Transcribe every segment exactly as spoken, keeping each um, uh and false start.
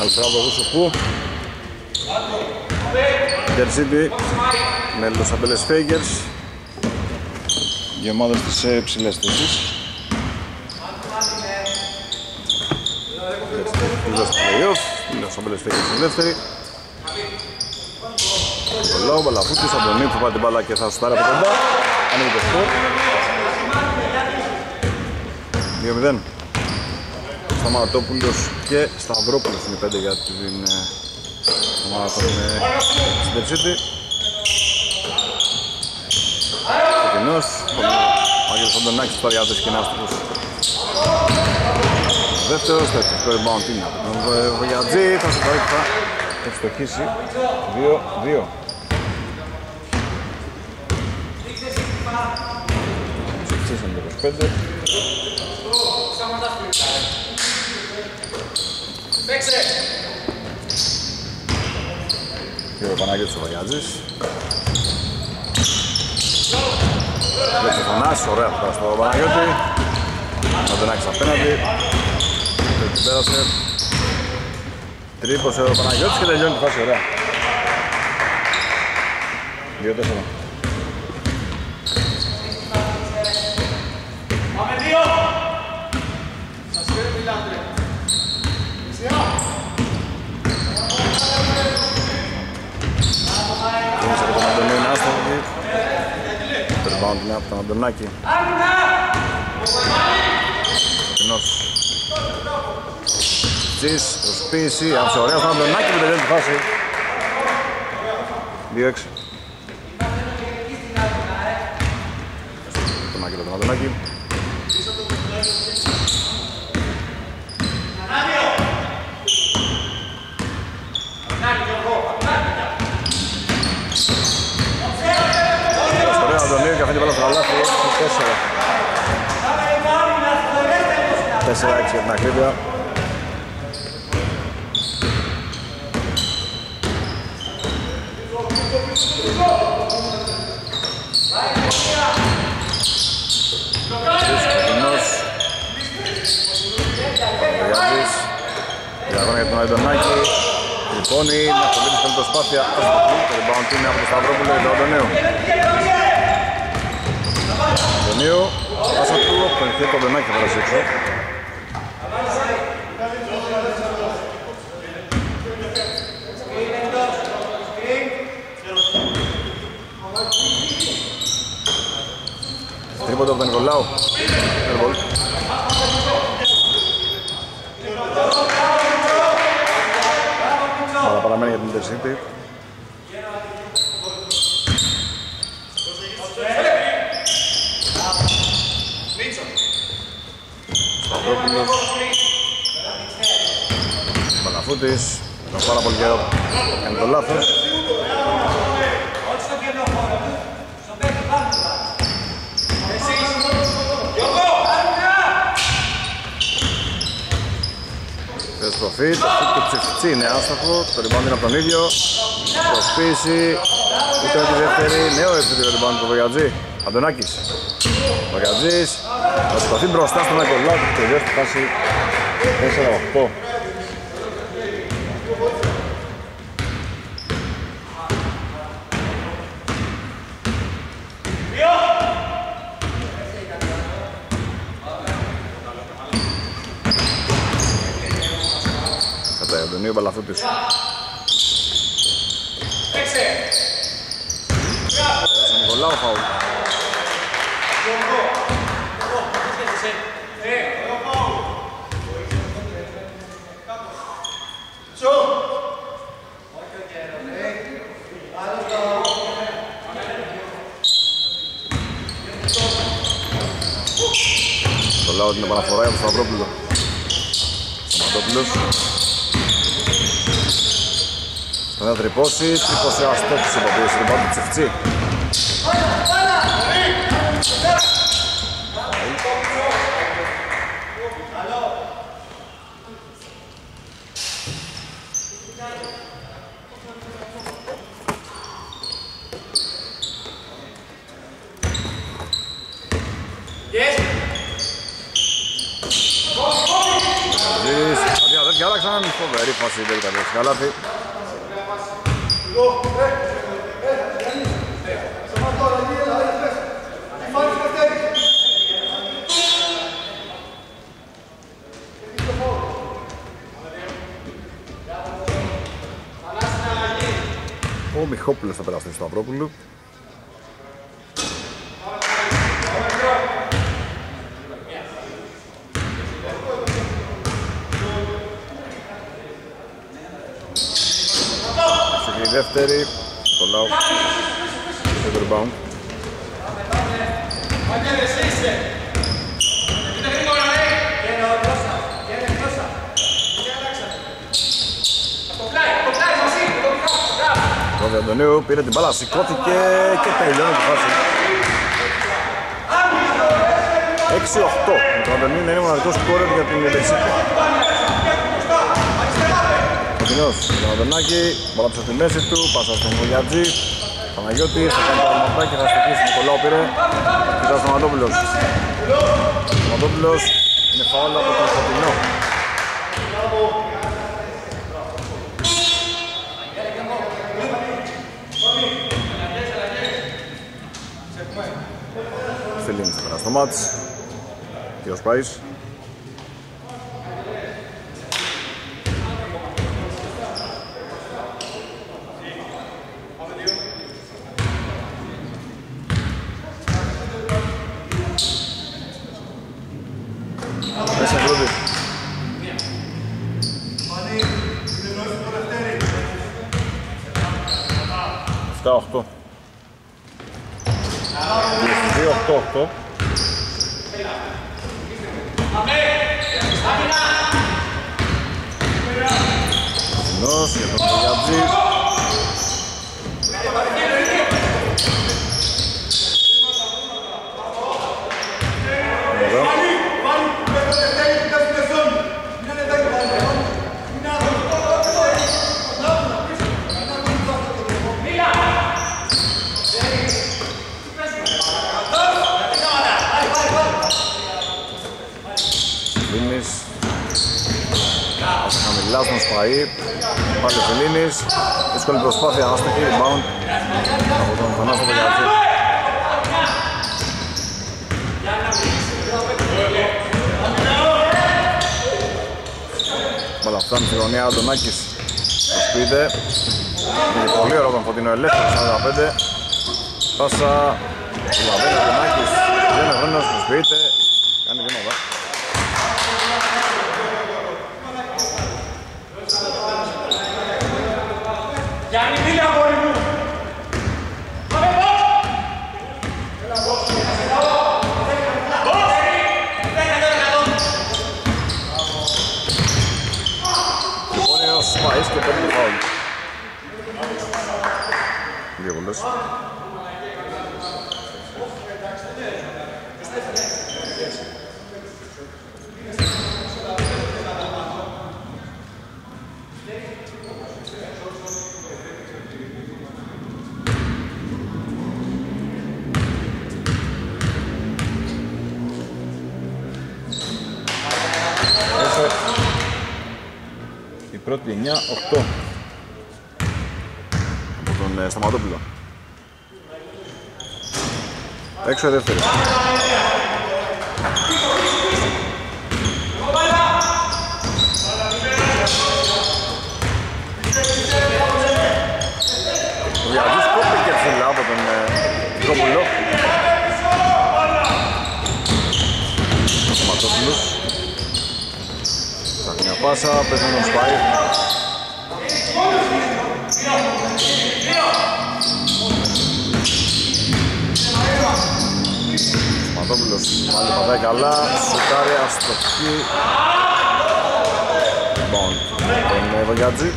Καλησπέρα από εδώ που Intercity με Los Angeles Fakers, οι ομάδες της ψηλές θέσεις. Είδα στο play-off, Los Angeles Fakers στη δεύτερη. Το λόγο Μπαλαφούτης, Αντωνίου που πάει την μπάλα και θα σουτάρει από κοντά. Ανοίγει το σκορ. δύο μηδέν. Σταματόπουλος και Σταυρόπουλος είναι πέντε για την ομάδα των Intercity. Ξεκινός, ο Άγγελος Αντωνάκης τώρα για τους κοινάστικους. Δεύτερος, το εξωτικό rebound είναι από τον Βογιατζή, θα σου πάρει και θα ευστοχίσει. δύο δύο. Ψηφίσαν το είκοσι πέντε. Και ο Παναγιώτης ο Βαγιάτζης. Λέξε ο Θανάσης, ωραία θα πέρασε το Παναγιώτη. Θα τον άξεις απέναντι. Δεν πέρασε. Τρίπωσε ο Παναγιώτης και τελειώνει τη φάση, ωραία. δύο τέσσερα. Πάμε δύο! Σας φέρει μιλάτε. Κίνησε από τον Αντωνίου είναι άστοχη. Το rebound είναι από τον Αντωνάκη. Κοινός Τζις, προσποίηση, άφησε ωραία στον Αντωνάκη που τελειώνει τη φάση. δύο έξι. Τον Άκη, τον Αντωνάκη. Ωραία, Αντωνίου και αυτή την μπάλα στο καλάθι, τέσσερα. τέσσερα έξι για την ακρίβεια. Για τον Αντωνάκη, τρυπώνει, με πολύ δύσκολη προσπάθεια. Το rebound είναι από τον Σταυρόπουλο και τον Αντωνίου. Αντωνίου, πάσα του, πενηθεί τον Αντωνάκη θα περάσει έξω. Τρίποντο από τον Νικολάου. Airball. Αλλά παραμένει για την Intercity. Σταυρόπουλος. Παλαφούτης. Ήταν πάρα πολύ καιρό. Κάνει το λάθος. Στροφή, το φύτ και ψηφιτσί είναι άστοχο, το rebound είναι από τον ίδιο. Προσποίηση, ούτε με τη δεύτερη, νέο επιθετικό rebound του Βογιατζή. Αντωνάκης, Βογιατζής, θα σηκωθεί μπροστά στον Νικολάου και τελειώσει τη φάση τέσσερα οκτώ. Αντωνίου Μπαλαφούτης. Στον Νικολάου φαουλ. Νικολάου την επαναφορά για τον Σταυρόπουλο. Σταματόπουλος. Θα τρυπώσει, τρύπωσε αστόχησε από το rebound του Τσεφτσί. και άλλαξαν. Φοβερή φάση τελικά το καλάθι. Ο Μιχόπουλος θα περάσει στο Σταυρόπουλου. Η δεύτερη, το Λάου, το rebound. Ο Διαντονίου πήρε την μπάλα, σηκώθηκε και τελειώνει τη φάση. έξι οκτώ, με τον Αντωνίου να είναι μοναδικός σκόρερ για την Λεξίκο. Κοντινός, τον Αντωνάκη, μπάλα πίσω στη μέση του, πάσα στον Βουλιατζή. Παναγιώτης, θα κάνει το αρματάκι, θα στοχίσει, Νικολάου πήρε. Κοιτάς τον Σταματόπουλος. Σταματόπουλος, είναι φαόλ από τον Κοντινό. Στελίνης θα περάσει στο μάτς. Κύριος Πάης. Μέσα πρώτη. εφτά οκτώ. δύο οκτώ οκτώ. Συνός για τον Βουλιατζή. Χαμηλά στον Σπαΐ, πάλι ο Φελίνης, δύσκολη προσπάθεια, άστοχη, rebound από τον Θανάσο Βουλιατζή. Μπαλά φτάνει στη γωνία, Αντωνάκης προσποιείται, είναι πολύ ωραίο τον Φωτεινό ελεύθερο, σαράντα πέντε, πάσα, Λαβένει ο Αντωνάκης, δεν είναι χρόνος, προσποιείται, κάνει βήματα. Γιάννη, μίλη αγόρι μου! Πάμε πώς! Λοιπόν, είναι ο Σπαΐς και παίρνει το φάουλ. Δύο βολές. Η πρώτη εννιά οκτώ από τον ε, Σταματόπουλο. Έξω η δεύτερη. Ο Διαδής κόπηκε ψηλά από τον Κόπουλο. Ο Σταματόπουλος. Ψάχνει μια πάσα, παίζει με τον Σπάι. Σταματόπουλος πάλι πατάει καλά, σουτάρει αστοχή. Λοιπόν, τον Βογιάτζη.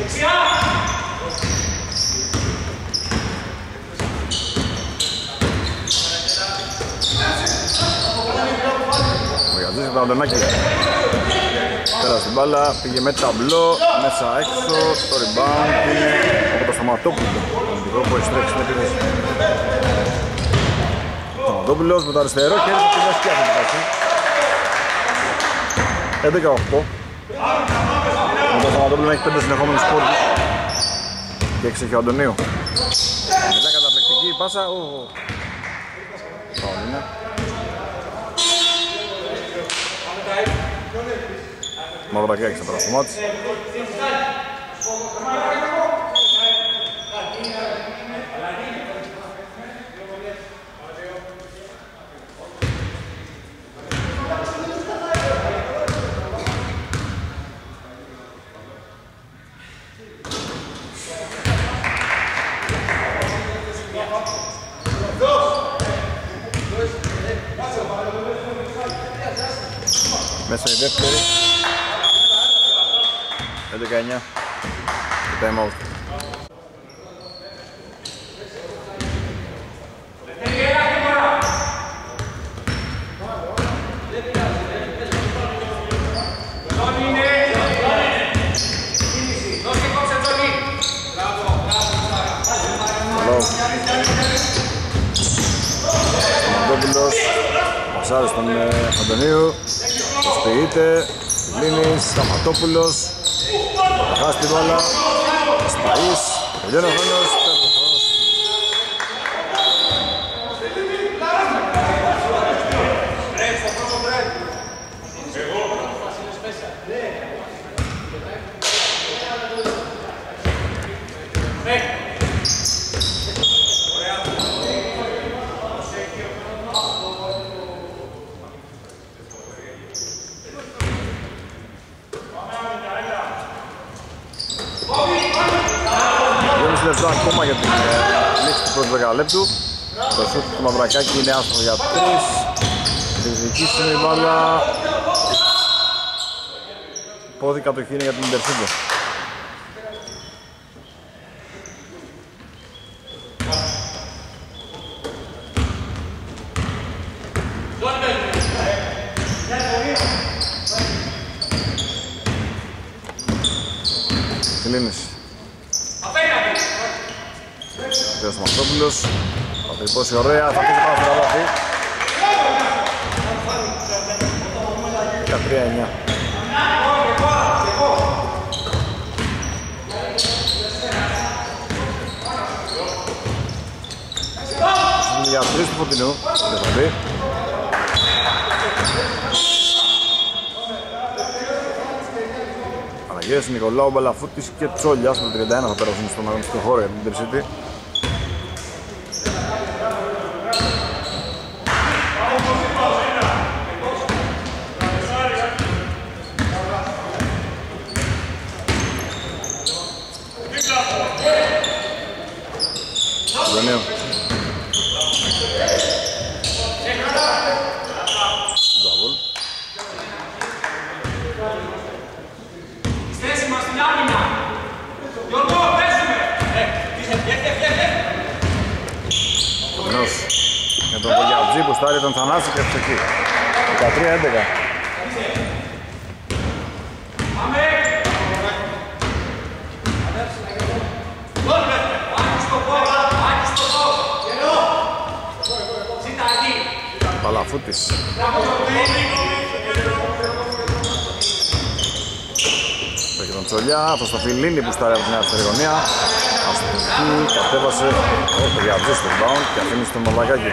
Βογιάτζη με τον Αντωνάκη. Πέρασε την μπάλα, πήγε με ταμπλό, μέσα έξω, το rebound είναι από το Σταματόπουλο. Το που έχει τρέξει στην επίθεση. Σταματόπουλος με το αριστερό και έρχεται τη δευτική αυτή τη φάση. έντεκα οκτώ. Το Σταματόπουλο έχει πέντε συνεχόμενους πόντους και έξι έχει ο Αντωνίου. Μετά καταπληκτική πάσα. Φάουλ είναι. Μαυρακάκης θα περάσει το μάτς. Μέσα η δεύτερη έντεκα εννιά και time out. Σταματόπουλος πασάρει στον Αντωνίου. Σποιείται, Λίνης, Σταματόπουλος. Θα χάσει την μπάλα. Σπαΐς, τελειώνει ο χρόνος. Ακόμα για την λήξη του πρώτου δεκαλέπτου. Το σούτ του Μαυρακάκη είναι άστοχο για τρεις. Διεκδικήσει η μπάλα. Πόδι κατοχή είναι για την Ιντερσίντο. Κλίνης. Ο Σταματόπουλος θα τρυπώσει ωραία, θα αφήσει πάνω στο καλάθι. δεκατρία εννιά. Για τρεις του Φωτεινού, δεν θα δει. Αναγκαίες Νικολάου, Μπαλαφούτης και Τσόλιας με τριάντα ένα θα πέρασουν στον αγωνιστικό χώρο για την Intercity. Αντωνίου. Ζαβούλ. Στέση μας στην άμυνα. Γιώργο, πέσουμε. Κομμενός. Για τον Βογιατζή που στάρει τον Θανάση και ψεκεί. δεκατρία έντεκα. Παλαφούτης. Έχει τον Τσολιά, αυτό στο Φιλίνι που στάρει από την αριστερή γωνία. Αστοχή, κατέβασε, ο Διαβζής στο rebound και αφήνει στον Μαυρακάκη.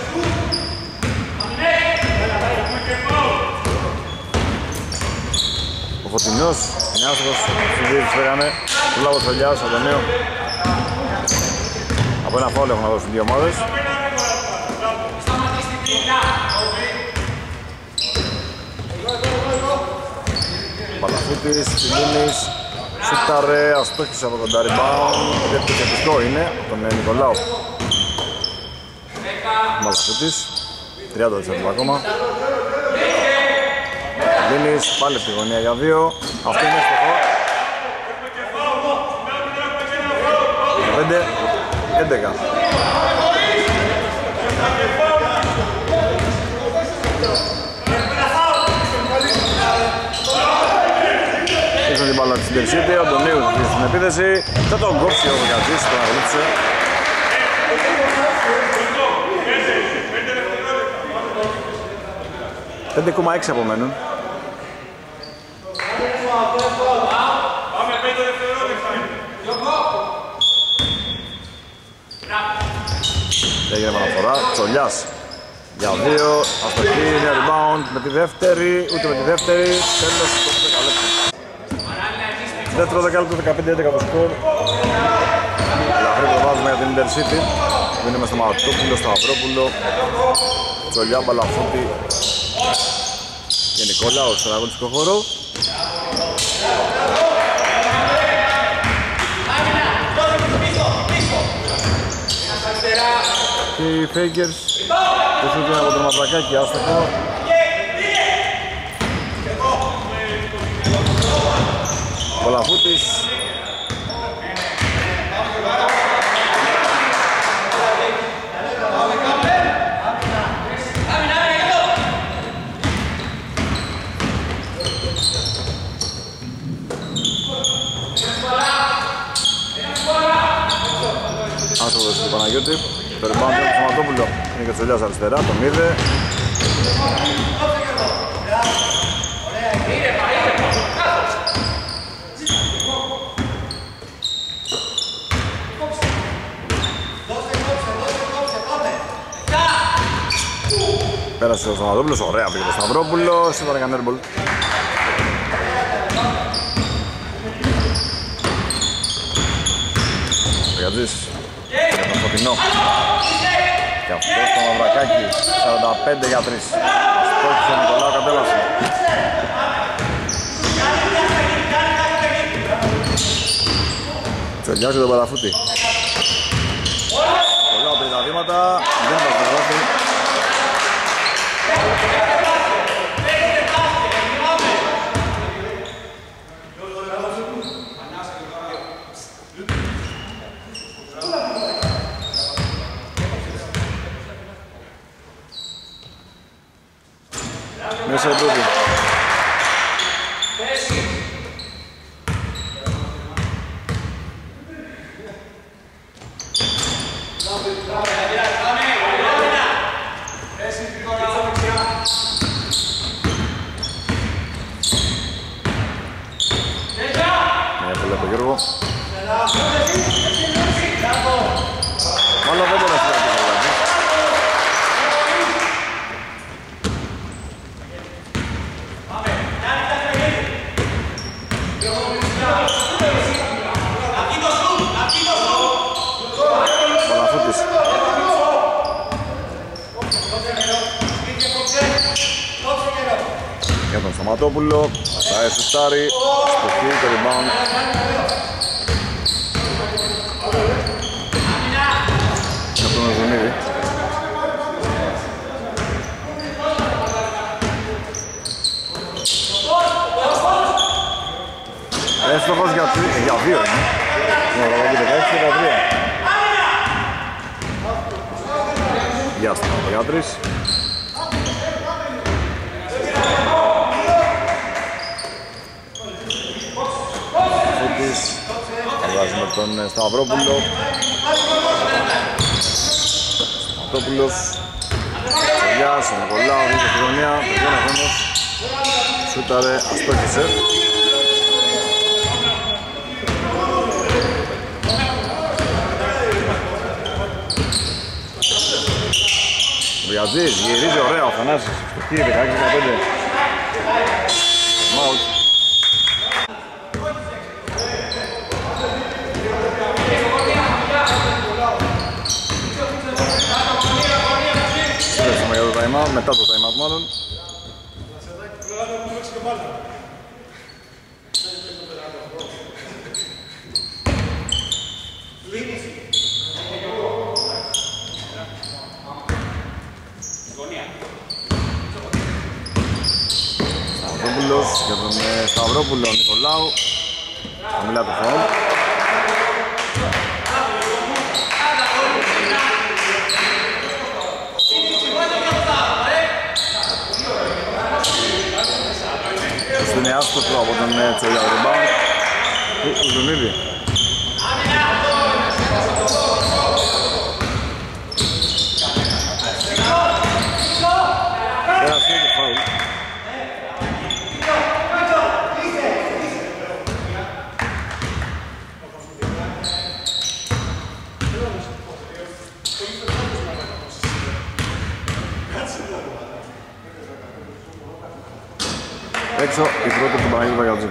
Ο Φωτεινός είναι άστοχος, στους δύο τους φέρανε, του Λάβο Τσολιάς, Αντωνίου. Από ένα φάουλ έχουν να δώσουν δύο ομάδες. Παλαφούτης, Φιλίνης, σούταρε, αστόχησε από κοντά rebound, επιθετικό είναι, τον Νικολάου. Παλαφούτης, τριάντα δευτερόλεπτα ακόμα. Φιλίνης, πάλι στη γωνία για δύο, αυτό είναι εύστοχο. πέντε έντεκα. Ήρθαν την μπάλα της Intercity, ο Αντωνίου θα φύγει στην επίθεση. Θα τον κόψει ο Βογιατζής, τον αγλίτσε. πέντε κόμμα έξι απομένουν. Έγινε επαναφορά, Τσολιάς για δύο, αστοχή, είναι rebound με τη δεύτερη, ούτε με τη δεύτερη, τέλος το δεκαλέπτο. Δεύτερο δεκάλεπτο, δεκαπέντε έντεκα το σκορ. Ελαφρύ το βάζουμε για την Intercity. Δίνουμε στο Ματόπουλο, στο Αυρόπουλο, Τσολιά, Μπαλαφούτη και Νικόλαο στον αγωνιστικό χώρο. Και οι Fakers που σούτουν από το Ματρακάκι, άστοχο. Μπαλαφούτης. Άσχοδος του Παναγιώτη, το rebound του Σωματόπουλο είναι και ο Τσολιάς αριστερά, τον είδε. Πέρασε ο Σωματόπουλος, ωραία πήγε το Σταυρόπουλο, σήμερα έκανε airball. Γατζής για τον Φωτεινό και αυτό στο Μαυρακάκι, σαράντα πέντε για τρία. Στόχισε ο Νικολάου, κατέβασε. Τσολιάς για τον Παραφούτη. Πολλά από τα βήματα, δεν θα το δώσει. Μέσα η πρώτη. Μια πολλά από τον Γιώργο. Μάλλον δεν μπορεί να φύγει. Για τον Σταματόπουλο, θα εσουτάρει, στο χείλ το rebound. Για τον Ζωνίδη. Έστοχος για, για δύο είναι. Είναι δεκαέξι δεκατρία. Γεια σας, Γιάτρης. Βάζουμε τον Σταυρόπουλο. Σταυρόπουλος. Τσολιάς, ο Νικολάου, βγήκε στη γωνία. Βγαίνει χρόνος. Σούταρε, αστόχισε. Ο Βιατζής γυρίζει ωραία ο Θανάσης. Στοχή, δεκαέξι δεκαπέντε. Μάουτ. Μετά το time out μάλλον. Σταυρόπουλος για τον Σταυρόπουλο Νικολάου. Χαμηλά το φάουλ. Είναι άστοχο από τον Τσολιά rebound του Ζουνίδη. Πέρασε το φάουλ. έξω η πρώτη του Παναγιώτη Βαγιατζή.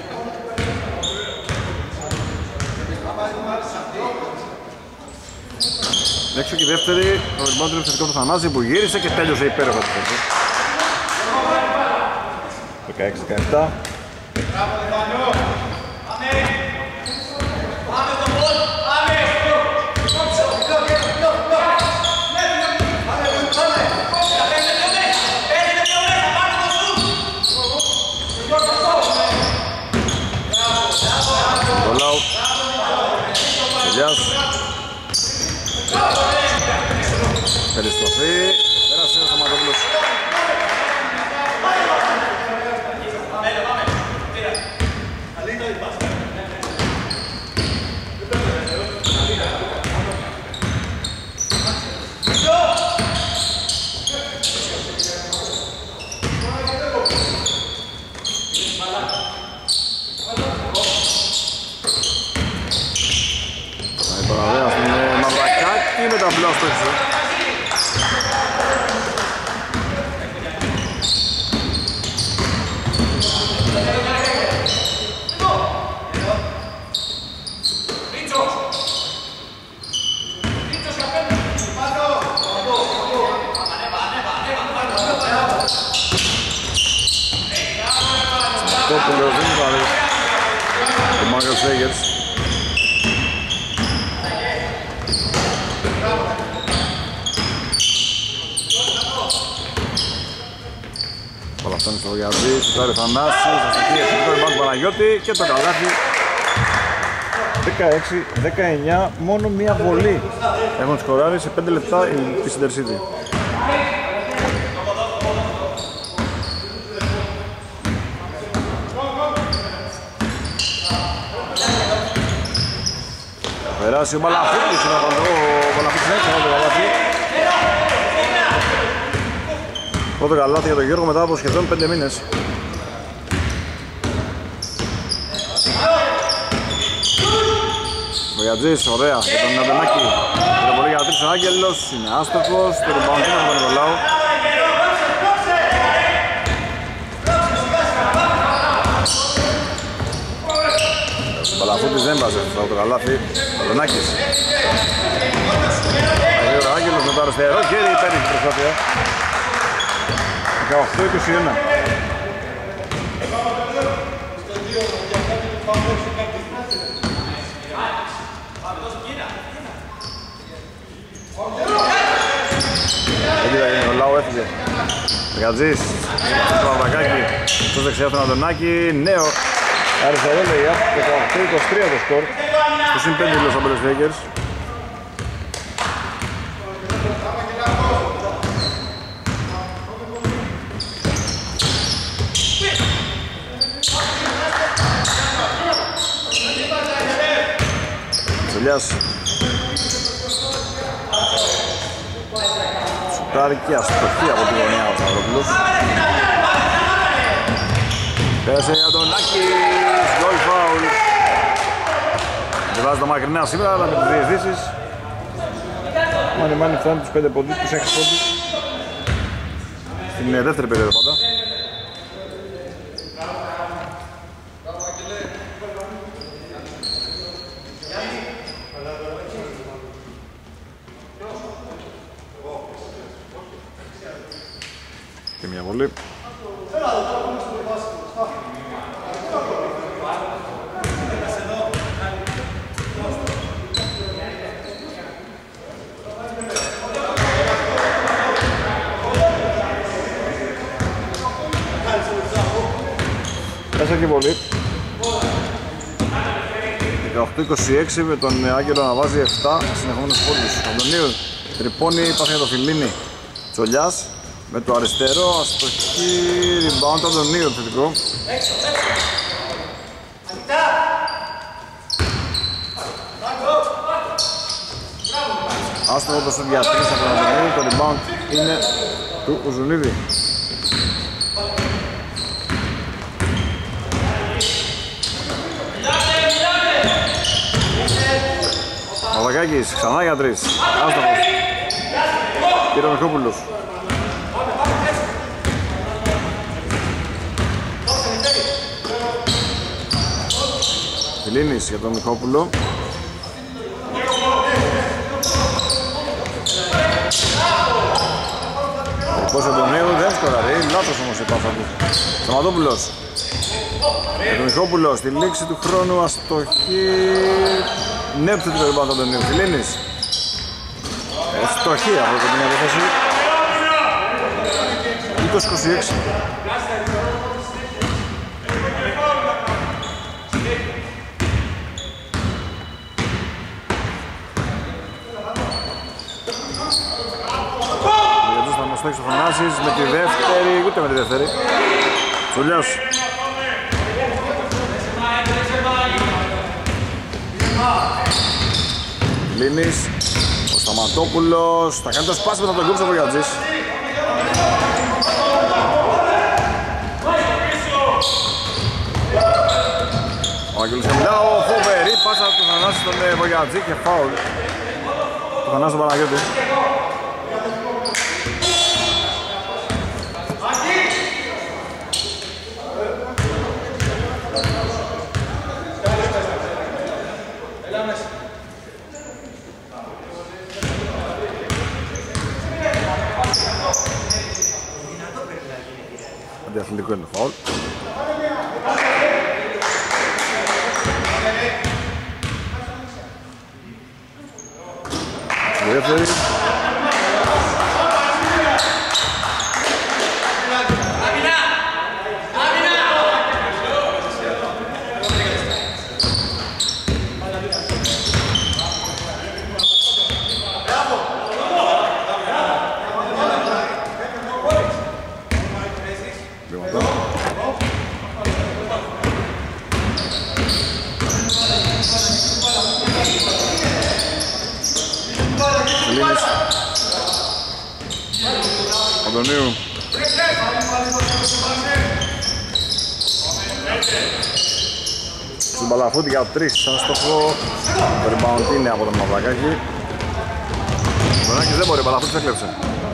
Έξω και η δεύτερη, το rebound του θετικό του Θανάση που γύρισε και τέλειωσε υπέροχα τη θέση. δεκαέξι δεκαεπτά. Νικολάου Τελειάς. Περιστροφή, πέρασε ο Σταματόπουλος. Με τα μπλά στο έξω. Αυτό που λέω δεν είναι ο Μάγκας Σέγερς. Παλαφτώνει στο Γιάννη, σουτάρει Θανάσης, αστοχή, ευθυντικό rebound του Παναγιώτη και το καλάθι. δεκαέξι δεκαεννιά, μόνο μία βολή έχουν σκοράρει σε πέντε λεπτά η Intercity. Περάσει ο Μπαλαφίτης, ο Μπαλαφίτης έξω από το καλάθι. Πρώτο καλάθι για τον Γιώργο μετά από σχεδόν πέντε μήνες. Ο Γιατζής, ωραία, για τον Αντωνάκη. Το πολύ για τρεις ο Άγγελος, είναι άστοχος, το rebound είναι από τον Νικολάου. Ο Παλαφούτης δεν βάζει αυτό το καλάθι, ο Αντωνάκης. Ο Άγγελος με το αριστερό χέρι, υπέροχη προσπάθεια. δεκαοκτώ είκοσι ένα. Έτσι ο Λάου έφυγε. Γατζής, στο Παπακάκι, στο δεξιά τον Αντωνάκη, νέο αριστερό λέει, δεκαοκτώ είκοσι τρία το σκορ, στο συν πέντε Los Angeles Lakers. Τσολιάς σουτάρει και αστοχή από τη γωνία ο Σταυρόπουλος. Πέρασε για τον Άκης, γκολ φάουλ. Δεν βάζει τα μακρινά σήμερα, αλλά με τις διαισθήσεις Μάνι Μάνι φτάνει τους πέντε πόντους, τους έξι πόντους στην δεύτερη περίοδο πάντα. Και μια βολή. Μέσα και βολή. δεκαοκτώ είκοσι έξι με τον Άγγελο να βάζει επτά συνεχόμενους πόντους. Αντωνίου τρυπώνει, πάθει για το Φιλίνι. Τσολιάς με το αριστερό, αστοχή, rebound του Αντωνίου θετικό. Άστοχο το σουτ για τρεις από τον Αντωνίου, το rebound είναι του Ουζουνίδη. Παπακάκης, ξανά για τρεις, άστοχος. Κύριο Μιχόπουλος. Φιλίνης για τον Μιχόπουλο. Τρυπός Αντωνίου, δεν σκοράρει, λάθος όμως η πάσα του. Σταματόπουλος για τον Μιχόπουλο, στη λήξη του χρόνου αστοχή. Ναι, που το rebound Αντωνίου. Φιλίνης. Αστοχή από την επίθεση. είκοσι είκοσι έξι. Ο Θανάσης με τη δεύτερη, ούτε με τη δεύτερη. Τσουλιός. Λίνης, ο Σταματόπουλος, θα κάνει το σπάσιμο, θα τον κόψει ο Βογιατζής. Ο Αγγελούς Χαμιλάου, φοβερή πάσα του Θανάση στον Βογιατζή και φάουλ. Το Θανάση τον Παναγιώτη. Αντιαθλητικό είναι το φάουλ. Δεύτερη. Αντωνίου. Στην Παλαφούτη για τρεις, άστοχο. Το rebound είναι από τον Μαυρακάκη. Ο Νάκης δεν μπορεί, ο Παλαφούτης έκλεψε.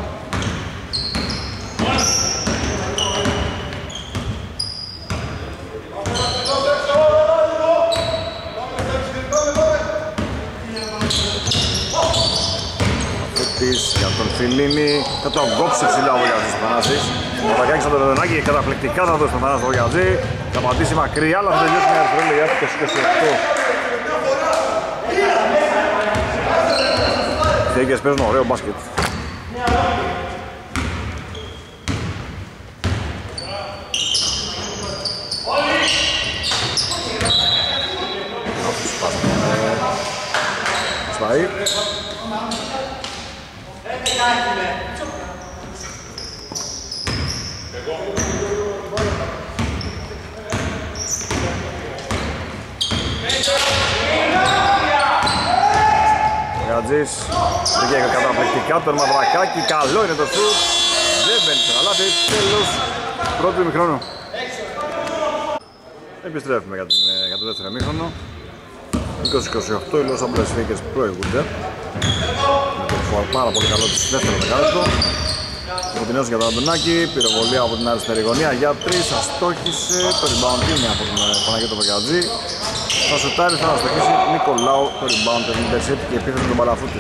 Για τον Φιλίνη, θα τον κόψει ψηλά ο Βογιατζής ο Θανάσης. Ο Μαυρακάκης από τον Ρενάκη καταπληκτικά θα δώσει τον Θανάση ο Βογιατζή. Θα πατήσει μακριά, αλλά θα τελειώσει μια ευκαιρία για το είκοσι είκοσι οκτώ. Οι Έγκες παίζουν ωραίο μπάσκετ. Σπάει. Γατζής πήγε καταπληκτικά τον Μαυρακάκη, καλό είναι το σουτ, δεν μπαίνει σε λάθη, τέλος πρώτου ημιχρόνου. Επιστρέφουμε για, την, για το δεύτερο ημίχρονο. είκοσι είκοσι οκτώ, οι Los Angeles Lakers προηγούνται με το πάρα πολύ καλό της δεύτερο δεκάλεπτο. Φωτεινός για τον Αντωνάκη, πυροβολία από την αριστερή γωνία για τρεις, αστόχησε, το rebound είναι από τον Παναγιώτο Βογιατζή. Θα σουτάρει, θα αστοχίσει Νικολάου, το rebound, το intercept και επίθεση τον Παλαφούτη.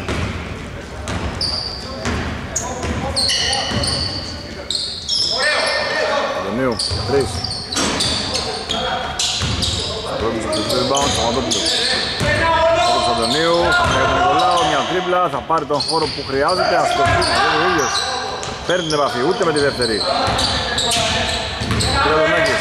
Αντωνίου, τρεις. Πρόκειται στο rebound, Σταματόπουλος. Πρόκειται Αντωνίου, θα κάνει τον Νικολάου, μια τρίπλα, θα πάρει τον χώρο που χρειάζεται, αστοχίσει ο ίδιος. Παίρνει την επαφή, ούτε με τη δεύτερη. Τρελονάκης.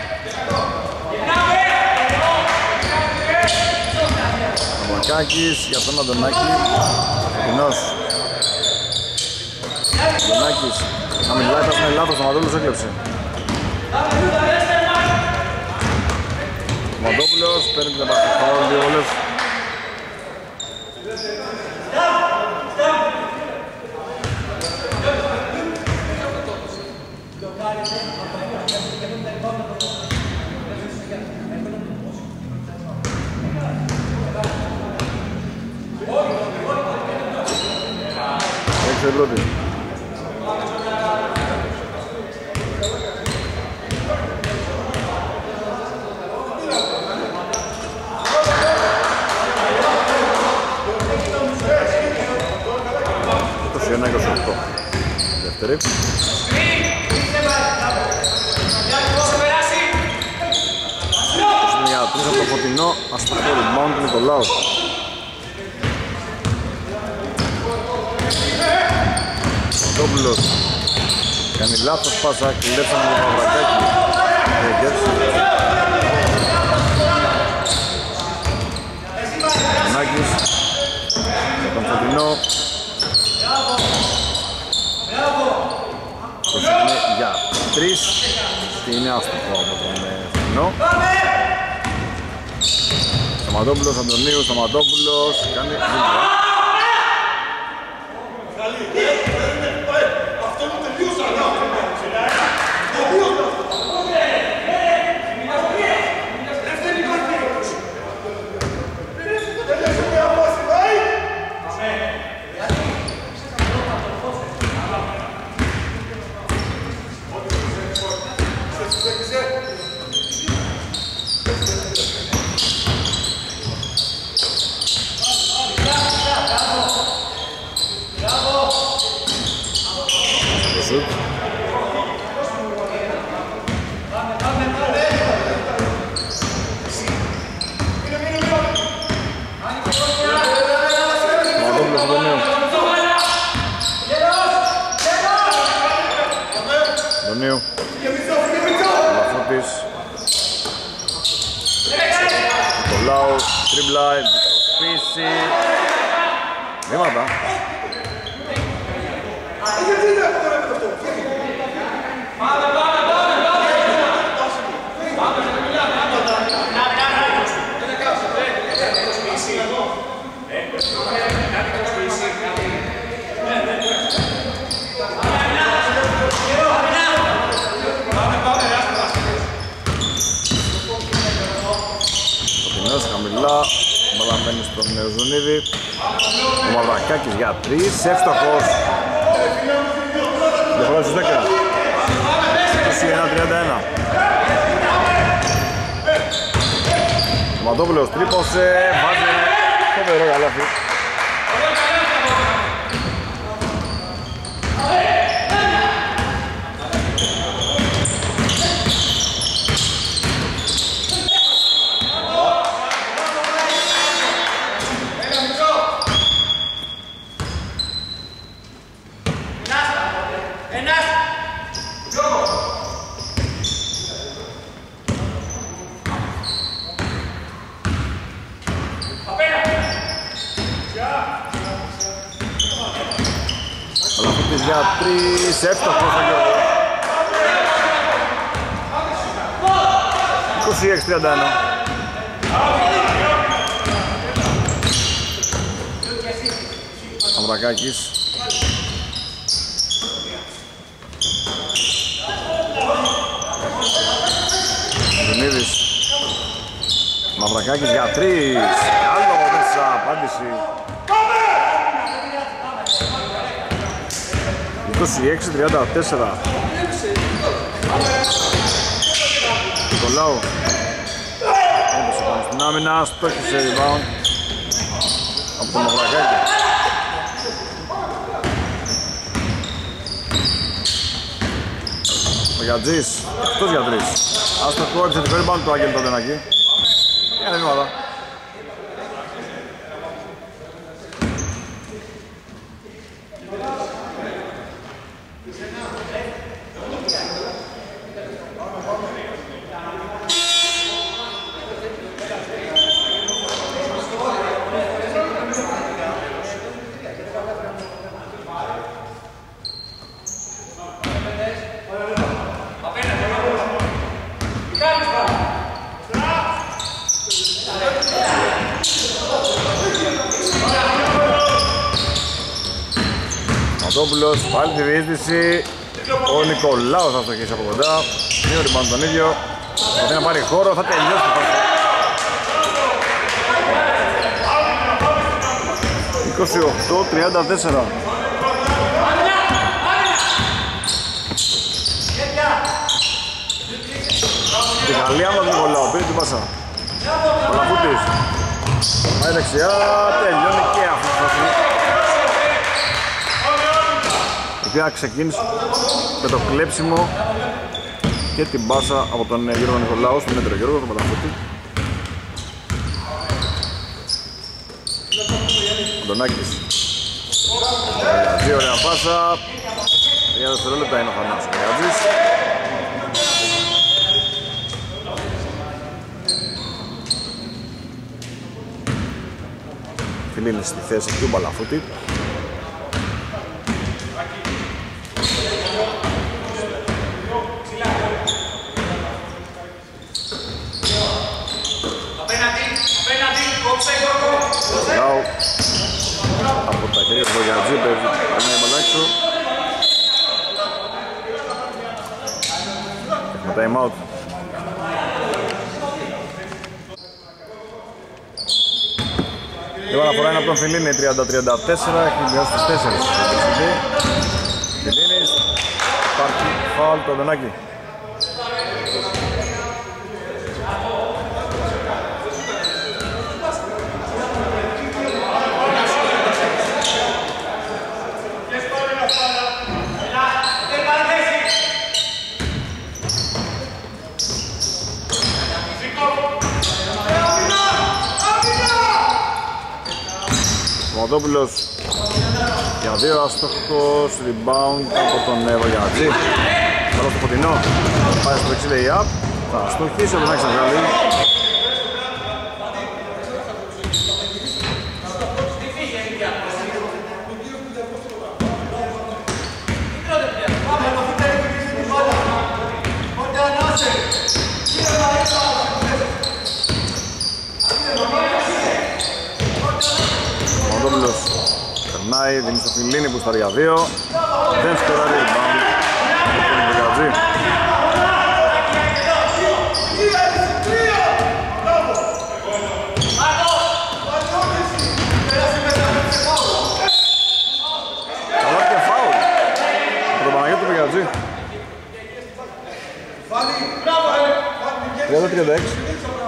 Μακάκης για τον Αντωνάκη. Φωτεινός. Αντωνάκης. Χαμηλά ήταν λάθος, ο Μαντόπουλος έκλεψε. Ο Μαντόπουλος παίρνει την επαφή. Φάουλ, δύο βολές. Έξω η πρώτη. Κοντινό, αστοχό rebound του Νικολάου. Κοντόπουλος κάνει λάθος πάσα, κλέψαμε το Μαυρακάκι. Νάκης για τον Κοντινό. Προσέχουμε για τρεις και είναι άστοχο από τον Φωτεινό. Σταματόπουλος, Αντωνίου, Σταματόπουλος κάνει δίλια. Νικολάου, τρίμπλα, εντυπωσπίση. Βήματα. Χαμηλά, μπαλαμένη στον Ζουνίδη. Ο Μαυρακάκης για τρεις, εύστοχος. Διαφορά στους δέκα. είκοσι ένα τριάντα ένα. Ο Ματόπουλος τρύπωσε, βάζει φοβερό καλάθι. Για τρεις, εύστοχος ο Γιώργο. είκοσι έξι τριάντα ένα. Αμβρακάκης. Ζουνίδης. Μαυρακάκης για τρεις. Άλλο μέσα, απάντηση. είκοσι έξι τριάντα τέσσερα. Νικολάου έδωσε πάνω στην άμυνα, στόχισε rebound από τον Μαυρακάκη. Ο Γιατζής, αυτός για τρεις. Άστοχο, επιθετικό rebound του Άγγελ Τοντενάκη. Για την ομάδα. Ματόπουλος, πάλι τη διείσδυση. Ο Νικολάος θα στοχίσει από κοντά. Δύο rebound τον ίδιο. Προσπαθεί να πάρει χώρο, θα τελειώσει το φάση. είκοσι οκτώ τριάντα τέσσερα. Τη Γαλλία μας Νικολάου, πήρε την πάσα. Παλαβούτης. Πάει δεξιά, τελειώνει και αυτή τη φάση. Η οποία ξεκίνησε με το κλέψιμο και την πάσα από τον Γιώργο Νικολάου στον έντρο Γιώργο, τον Παλαβούτη. Αντωνάκης. Βογιατζή, ωραία πάσα. τρία δευτερόλεπτα είναι ο Θανάσης Βογιατζής. Φιλίνης στη θέση του Μπαλαφούτη. Λάου από τα χέρια του Βογιατζή, παίζει ένα μπαλά έξω. Έχουμε time out. Η αναφορά είναι από τον Φιλίνη, τριάντα τριάντα τέσσερα, έχει μειώσει τις τέσσερις. Φιλίνης, υπάρχει φάουλ το Αντωνάκη. Μοδόπουλος για δύο αστόχος, rebound από τον Βογιατζή. Καλό στο φωτεινό, πάει στο δεξί lay-up, θα στοχίσει, ο Αντωνάκης θα βγάλει. Περνάει, δίνει στο Φιλίνη που στάρει για δύο. Δεν σκοράρει, rebound από τον Βογιατζή. Καλά και φάουλ από τον Παναγιώτη του Βογιατζή. τριάντα τριάντα έξι.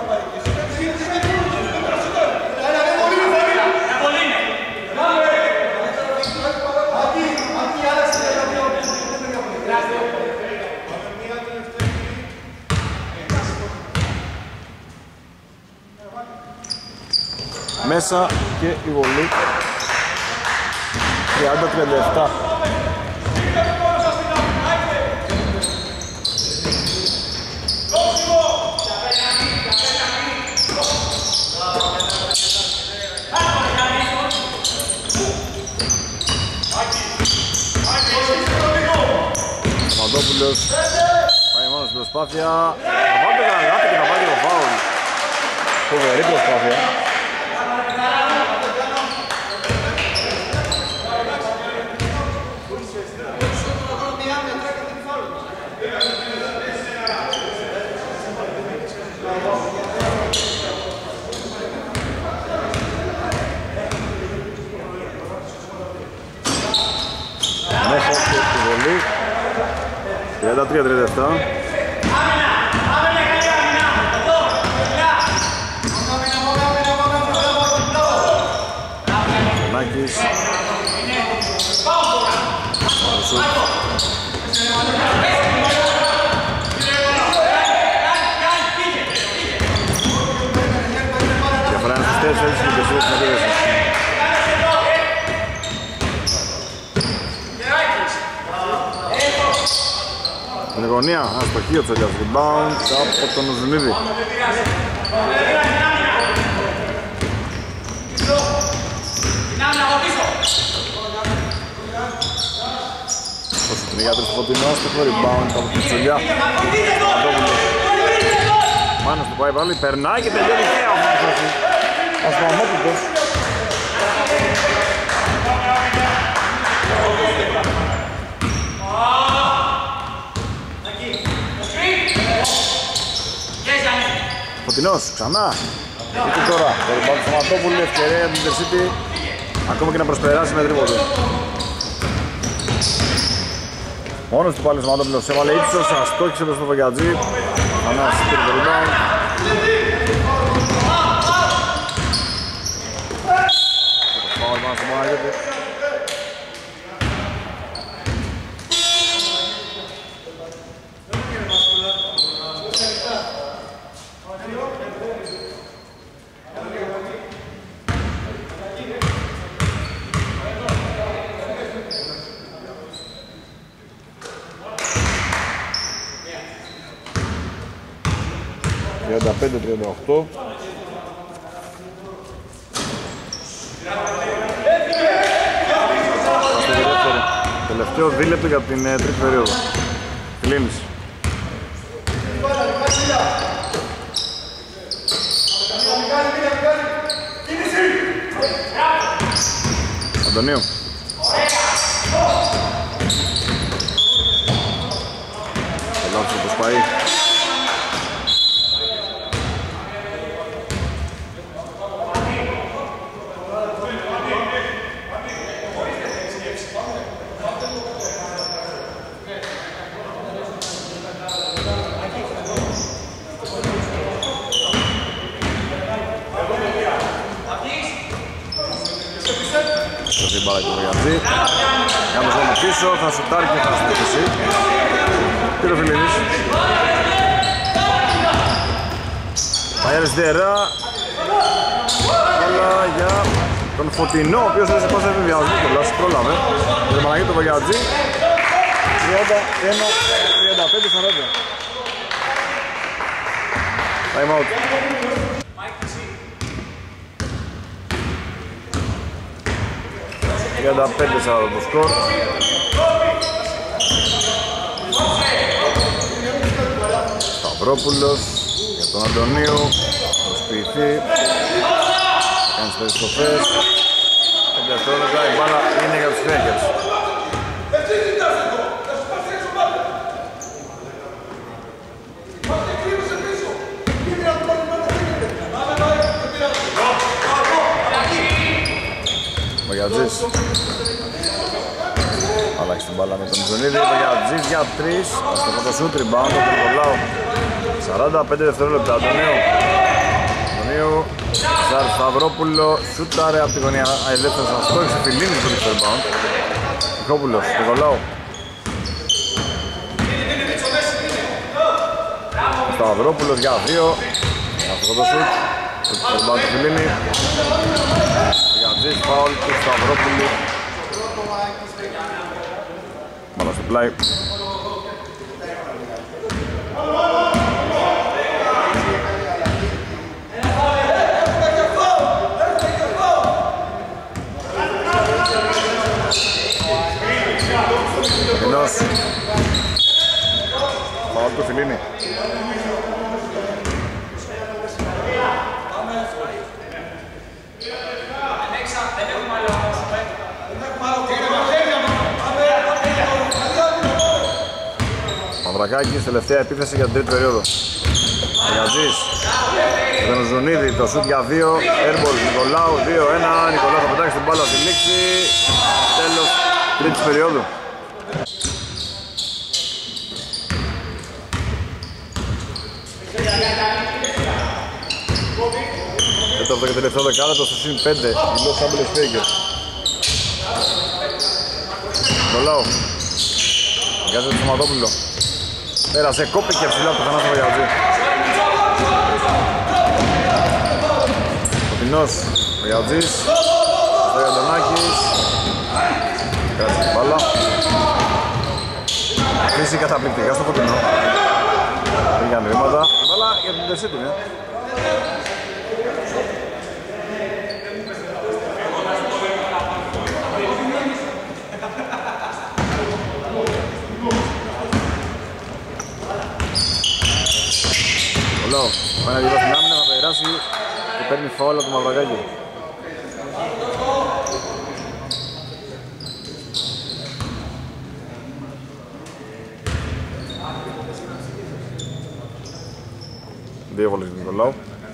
Μέσα και η βολή τριάντα τριάντα επτά. Μαντόπουλος πάει μόνο στην προσπάθεια. Θα βάλει το γαλάτι και θα βάλει το φάουλ. Φοβερή προσπάθεια. Μέσα και στη βολή τριάντα τρία τριάντα επτά. Νάκης διαφορά είναι στις τέσσερις και τέσσερις στην αντίδραση. Στην γωνία, αστοχή ο Τσολιάς, rebound από τον Ζουνίδη. Όσο την ηγάτρη στο φωτεινό, αστοχό, rebound από τον Τσολιά. Μάνος του πάει πάλι, περνάει και τελειώνει και αυτή τη φάση. Ασπαμόπιτος. Φωτεινός, ξανά. Και τώρα, το rebound του Σωματόπουλου, ευκαιρία για την Intercity. Ακόμα και να προσπεράσει με τρίποντο. Μόνος του πάλι ο Σωματόπουλος έβαλε ύψος, αστόχησε εδώ στο Βογιατζή. Ανάς πήρε το rebound. Το φάουλ πάνω στο Παναγιώτη. τριάντα πέντε τριάντα οκτώ. Τελευταίο δίλεπτο για την ε, τρίτη περίοδο. Κλείνεις. Αντωνίου. Το λάθος όπως πάει. Την μπάλα και το Βαγιατζή. Κάμος όμως πίσω, θα σουτάρει και θα συνεχίσει. Πήρε ο Φιλίνης. Μαγιάρης Διερά. Αλλά για τον Φωτεινό, ο οποίος έδωσε πάσα επιβιασμού κιόλας, πρόλαβε. Για τον Παναγίτη το Βαγιατζή. τριάντα ένα τριάντα πέντε σαράντα. Time out. τριάντα πέντε σαράντα το σκορ. Σταυρόπουλος για τον Αντωνίου. Προσποιηθεί. Κάνει τις περιστροφές. πέντε δευτερόλεπτα, η μπάλα είναι για τους Lakers. Βαγιατζής. Αλλάξει την μπάλα με τον Ζωνίδη. Βαγιατζής για τρεις. Στο φωτοσούτ, rebound από τον Νικολάου. σαράντα πέντε δευτερόλεπτα. Αντωνίου. Αντωνίου. Ζαρ Σταυρόπουλο. Σούταρε από τη γωνία. Αελεύθερος αστόχησε. Φιλίνης στο δεύτερο rebound. Νικόπουλος. Νικολάου. Σταυρόπουλος για δύο. Στο φωτοσούτ. Το rebound του Φιλίνη. Βαγιατζής, φάουλ του Σταυρόπουλου. Μάλλον στο πλάι. Ενός. Φάουλ του Φιλίνη. Μαυρακάκης, τελευταία επίθεση για την τρίτη περίοδο. Βαγιατζής, τον Ζουνίδη, το σουτ για δύο, airball, Νικολάου, δύο ένα, Νικολάου θα πετάξει την μπάλα στη λήξη, τέλος τρίτης περίοδου. Τέταρτο και τελευταίο δεκάλεπτο στο συν πέντε, η Los Angeles Lakers. Νικολάου, βγάζει το Σωματόπουλο. Πέρασε, κόπηκε ψηλά από το Θανάσιο Βαγιατζή. Φωτεινός, Βαγιατζής, ο Αντωνάκης. Κράτησε την μπάλα. Κλείσει καταπληκτικά στο Φωτεινό. Δεν κάνει βήματα. Η μπάλα για την τεσίτη, ναι. Πάει να διαβάσει την άμυνα, θα περάσει και παίρνει φαόλα του Μαυρακάκη. Δύο βόλες για τον Νικολάου.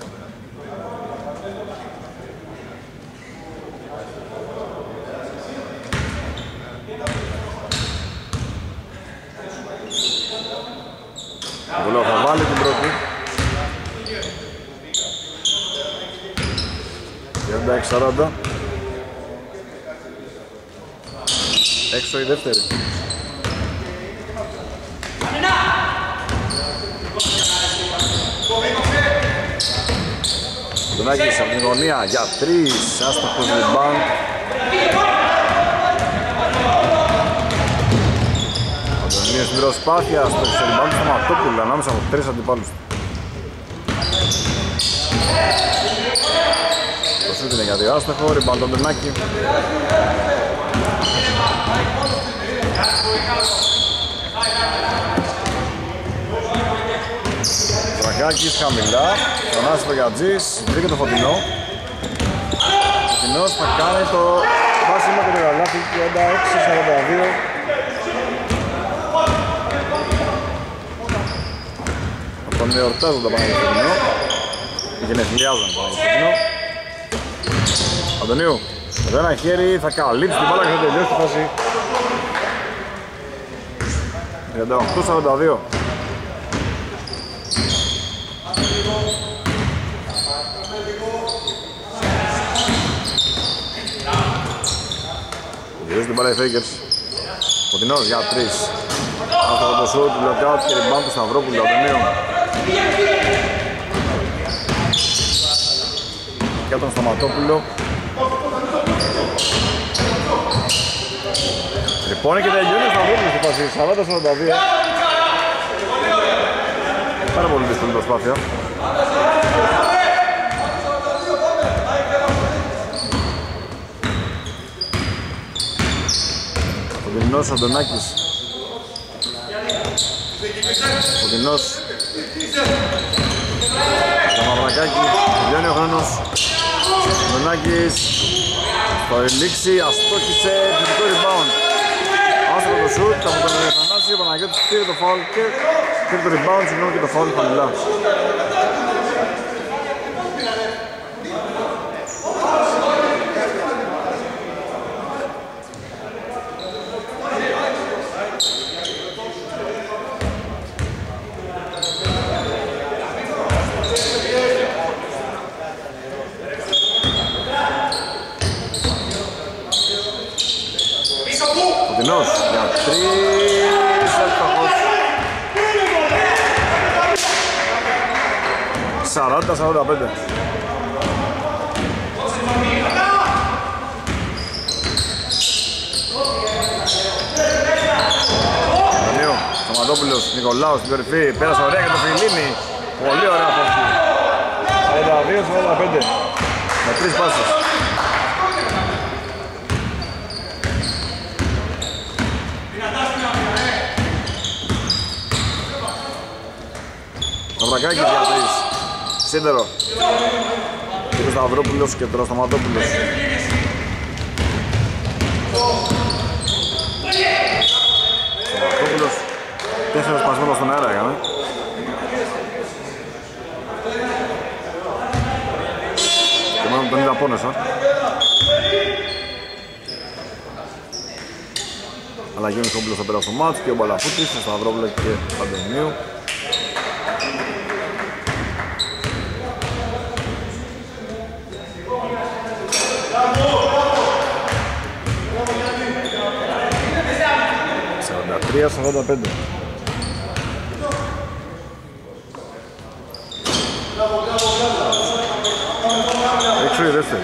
Ο Νικολάου θα βάλει την πρώτη. τριάντα έξι σαράντα. Έξω η δεύτερη. Αντωνάκης από την γωνία για τρεις, άστοχος rebound. Αντωνίου στην προσπάθεια, στο rebound του Σταματόπουλου ανάμεσα από τρεις αντιπάλους του. Το σούτ είναι για δύο άστοχο, rebound τον Τενάκη. Ζακάκης χαμηλά, τον Άσπρο Γιατζής, βρήκε το Φωτεινό. Ο Φωτεινός θα κάνει το βάσιμο και το γαλάφι τριάντα έξι σαράντα δύο. Τον εορτάζουν τα πάνω στο Φωτεινό. Γενεθλιάζουν πάνω στο Φωτεινό. Αντωνίου, με ένα χέρι θα καλύψει την μπάλα και θα τελειώσει τη φάση. τριάντα οκτώ σαράντα δύο. Γυρίζουν την μπάλα οι Fakers. Φωτεινός για τρεις. Αυτό το σουτ, blackout και rebound του Σταυρόπουλου, Αντωνίου. Για τον Σταματόπουλο. Λοιπόν και τελειώνει ο Σταυρόπουλος στη φάση, σαράντα σαράντα δύο. Πάρα πολύ δύσκολη προσπάθεια. Φωτεινός, Αντωνάκης. Φωτεινός. Το Μαυρακάκι, τελειώνει ο χρόνος. Αντωνάκης. Στο ελίξει, αστόχησε, θετικό rebound. Άστοχο το σουτ, από τον Θανάση, ο Παναγιώτης πήρε το φάουλ και πήρε το rebound, συγγνώμη και το φάουλ χαμηλά. Φωτεινός για τρεις, εύστοχος. σαράντα σαράντα πέντε. Αντωνίου, Σταματόπουλος, Νικολάου στην κορυφή, πέρασε ωραία για το Φιλίνι. Πολύ ωραία φάση. σαράντα δύο σαράντα πέντε με τρεις πάσες. Μαυρακάκης για τρεις. Σύντερο. Και ο Σταυρόπουλος και τώρα Σταματόπουλος. Σταματόπουλος. Τέσσερα σπασμένα στον αέρα έκανε. Και μόνο τον είδα πόνεσα. Αλλαγή ο Μιχόπουλος θα πέρασε στο μάτς και ο Μπαλαφούτης, ο Σταυρόπουλος και Αντωνίου. σαράντα τρία σαράντα πέντε. Έξω η δεύτερη.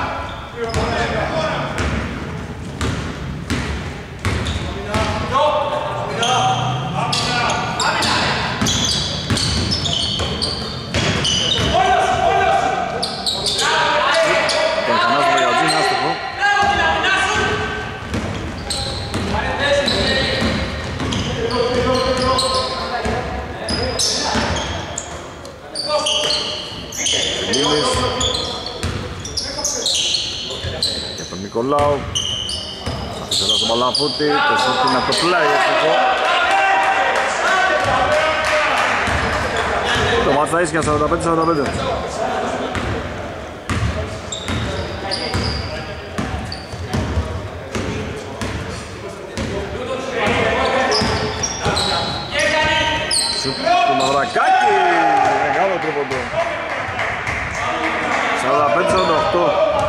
Νικολάου. Αφήσερα στον Παλαφούτη, το σούτ είναι από το πλάι ευτυχώ. Το μάτς θα ίσχυε σαράντα πέντε σαράντα πέντε. Σούτ του Μαυρακάκη, μεγάλο τρίποντο. σαράντα πέντε σαράντα οκτώ.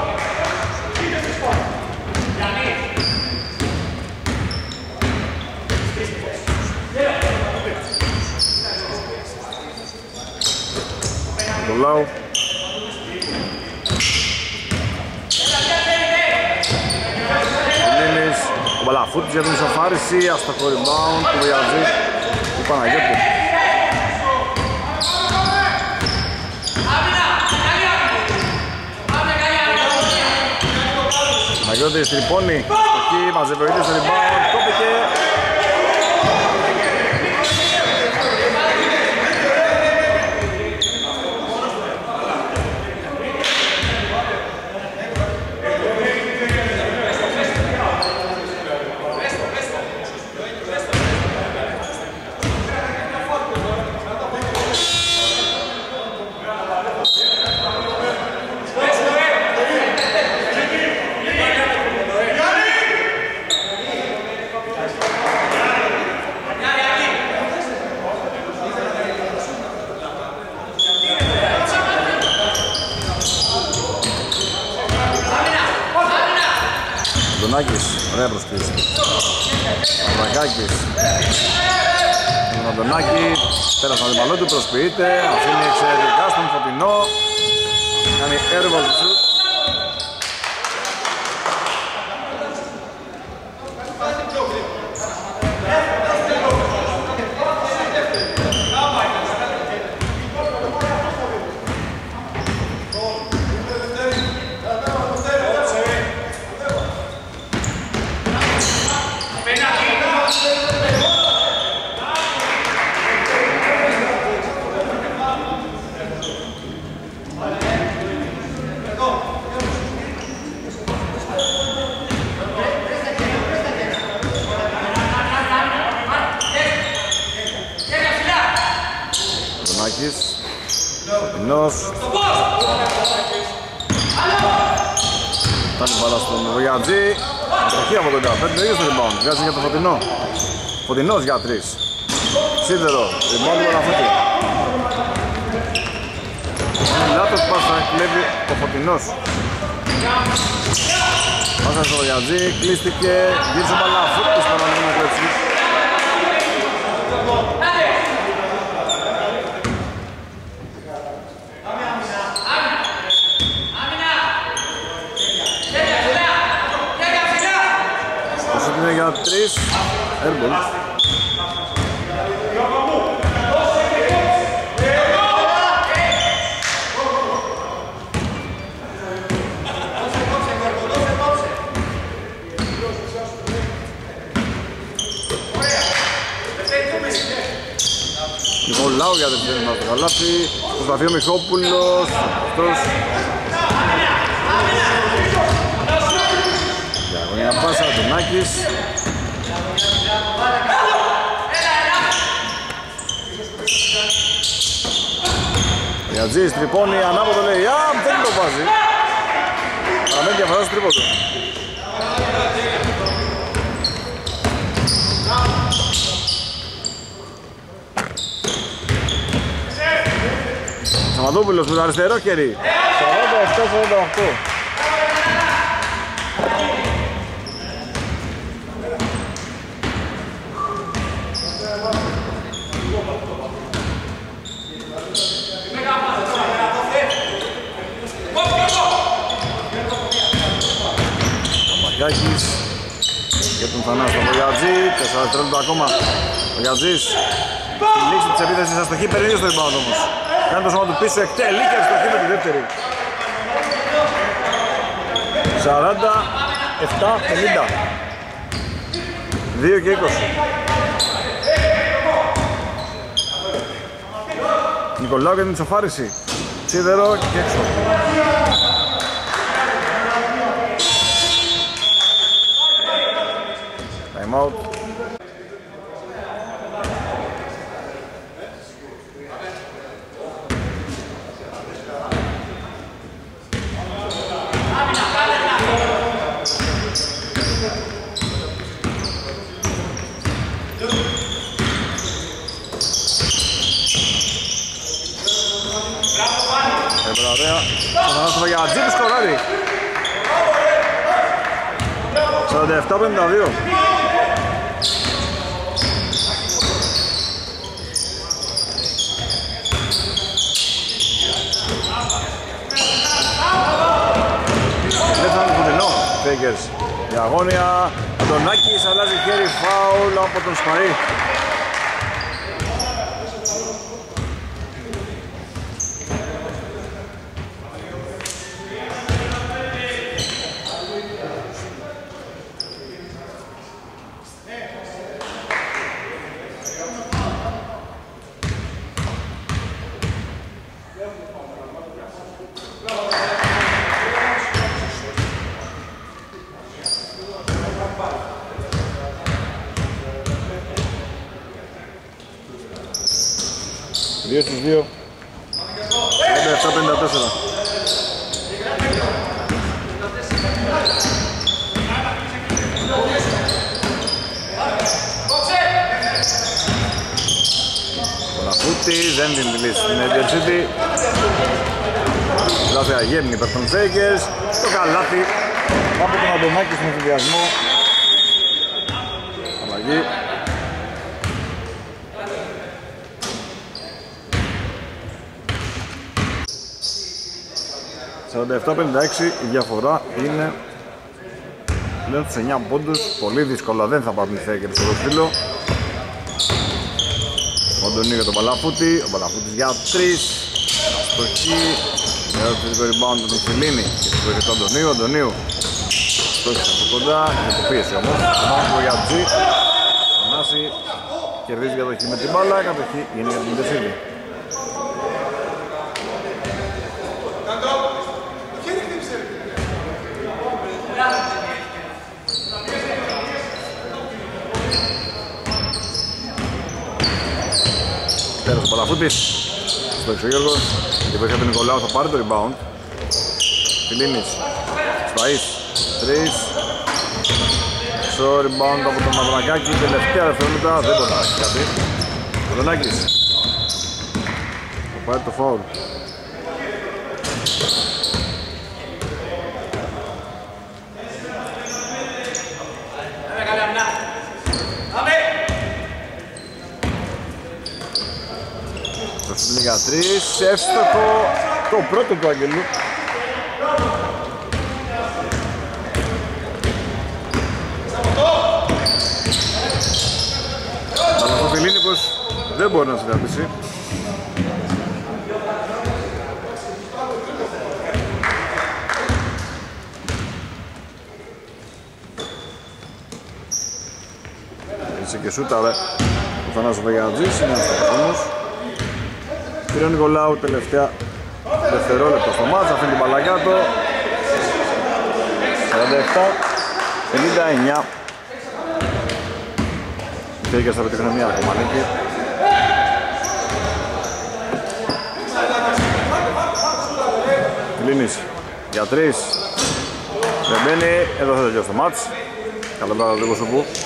Νικολάου. Λίνης, ο Μπαλαφούτης για την ισοφάριση, αστοχό rebound του Βιαζή, του Παναγιώτη. Διόντης τρυπώνει, εκεί μαζεύει ο ίδιος στο rebound, κόπηκε. Αντωνάκης, ωραία προσκλήση. Μαυρακάκης. Τον Αντωνάκη, πέρασε τον αντιπαλό του, προσποιείται, αφήνει εξαιρετικά στον Φωτεινό. Κάνει airball του σουτ. Φωτεινός. Φτάνει μπάλα στον Βογιατζή. Αστοχή από τον Καφέ, το ίδιο στο rebound. Βγάζει για τον Φωτεινό. Φωτεινός για τρεις. Σίδερο, rebound του Αναφούτη. Λάθος πάσα, κλέβει ο Φωτεινός. Πάσα στο Βογιατζή, κλείστηκε. Γύρισε μπάλα, Φούτης παραλίγο να κλέψει. Είναι για τρεις, airball. Λοιπόν, Λάου για δεύτερη μας το καλάθι. Προσπαθεί ο Μιχόπουλος. Αυτός. Για πάσα, Αντωνάκης. Γιατζής τρυπώνει, ανάποδο λέει, αμ, δεν το βάζει. Παραμένει διαφορά στο τρίποντο. Σαματόπουλος με το αριστερό χέρι. σαράντα επτά σαράντα οκτώ. Μαγκάκης για τον Θανάση τον Βογιατζή, τέσσερα δευτερόλεπτα ακόμα. Ο Γιατζής στη λήξη της επίθεσης αστοχή, παίρνει στο rebound όμως. Κάνει το σώμα του πίσω, εκτελεί και αστοχή με τη δεύτερη. σαράντα επτά πενήντα. δύο και είκοσι. Νικολάου για την εξαφάριση. Σίδερο και έξω. Time out. Ωραία, θα ανάστημα για Ατζή που σκοράρει. σαράντα επτά πενήντα δύο. Λέφτανε Φωτεινό, Fakers. Διαγώνια, Αντωνάκης αλλάζει χέρι, φάουλ από τον Σπαρί. δύο στους δύο. σαράντα επτά πενήντα τέσσερα. Πολαφούτη, δεν την λύσει στην Enter City. Λάθεια γέμνη υπέρ των Fakers. Το καλάθι από τον Αντωνάκη στον ενθουσιασμό. Αλλαγή. σαράντα επτά πενήντα έξι, η διαφορά είναι πλέον στους εννιά πόντους. Πολύ δύσκολα δεν θα πάρουν οι Fakers στο φύλλο. Ο Αντωνίου για τον Παλαφούτη, ο Παλαφούτης για τρεις. Αστοχή, για το θετικό rebound του Φιλίνη και το βοηθητό Αντωνίου. Αντωνίου στόχισε από κοντά, είναι το πίεση όμως. Μάγκο για Τζι, Ανάση, κερδίζει κατοχή με την μπάλα, κατοχή είναι για την Ιντερσίδη. Τέλος ο Παλαφούτης, στο έξω Γιώργος, και πέφτει από τον Νικολάου, θα πάρει το rebound. Φιλίνης, Σπαΐς, τρεις. Στο rebound από τον Μαυρακάκη, τελευταία δευτερόλεπτα, δεν μπορεί να έχει κάτι. Αδωνάκης, θα πάρει το foul. Για τρεις, εύστοχο το πρώτο του Αγγελού. Αλλά ο Φιλίνικος δεν μπορεί να συγκρατήσει. Είσαι και σούταρε ο Θανάσος Βαγιατζής, είναι αυτός. Κύριο Νικολάου, τελευταία δευτερόλεπτα στο μάτς, αφήνει την μπάλα κάτω. σαράντα επτά πενήντα εννιά. Οι Fakers θα πετύχουν μία ακόμα νίκη. Κλείνεις για τρεις. Δεν μπαίνει, εδώ θα τελειώσει το μάτς. Καλό βράδυ, Κωσοπού.